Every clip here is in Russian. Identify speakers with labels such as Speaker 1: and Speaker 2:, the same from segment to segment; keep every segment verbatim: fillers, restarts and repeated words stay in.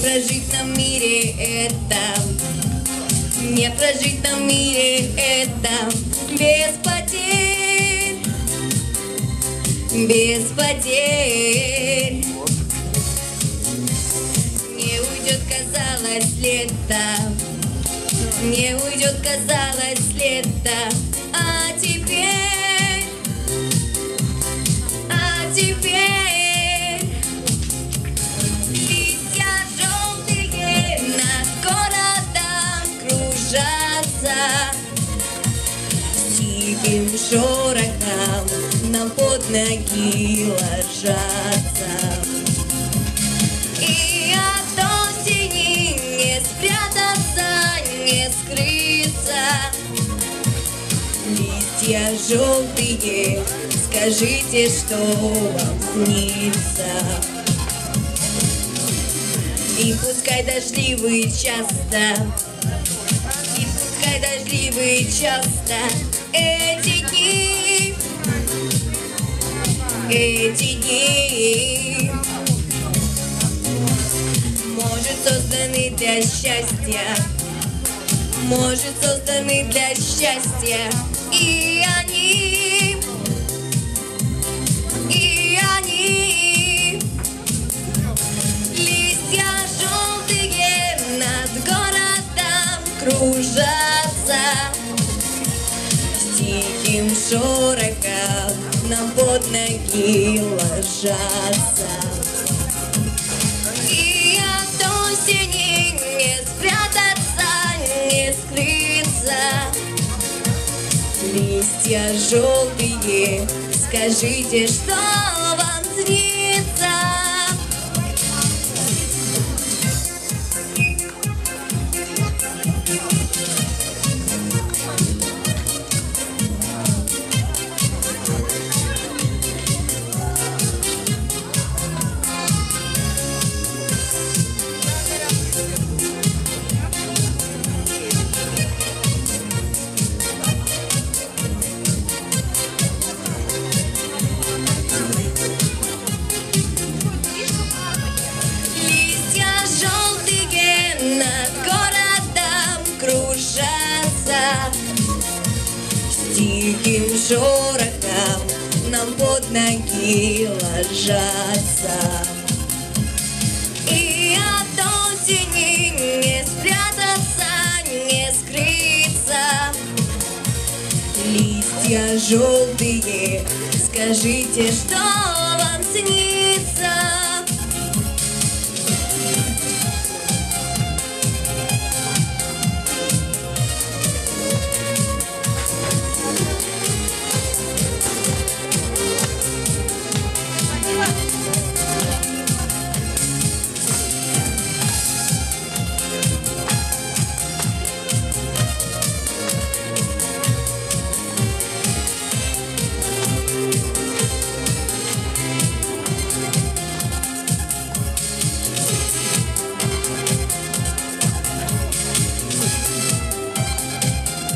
Speaker 1: прожить нам в мире это, не прожить нам в мире это без потерь, без потерь. Не уйдет, казалось, лето, не уйдет, казалось, лето, а теперь, а теперь листья желтые над городом кружатся, с тихим шорохом нам под ноги ложатся. И от осени не спрятаться, не скрыться. Листья желтые, скажите, что вам снится. И пускай дождливый часто, и пускай дождливый часто эти дни, эти дни, может, созданы для счастья, может, созданы для счастья. И они, и они, листья желтые над городом кружатся, с тихим шорохом нам под ноги ложатся. И от осени не спрятаться, не скрыться. Листья желтые, скажите, что вам снится. С тихим шорохом нам под ноги ложатся. И от осени не спрятаться, не скрыться. Листья желтые, скажите, что вам снится.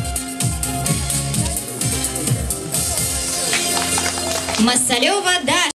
Speaker 2: Масалева Даша.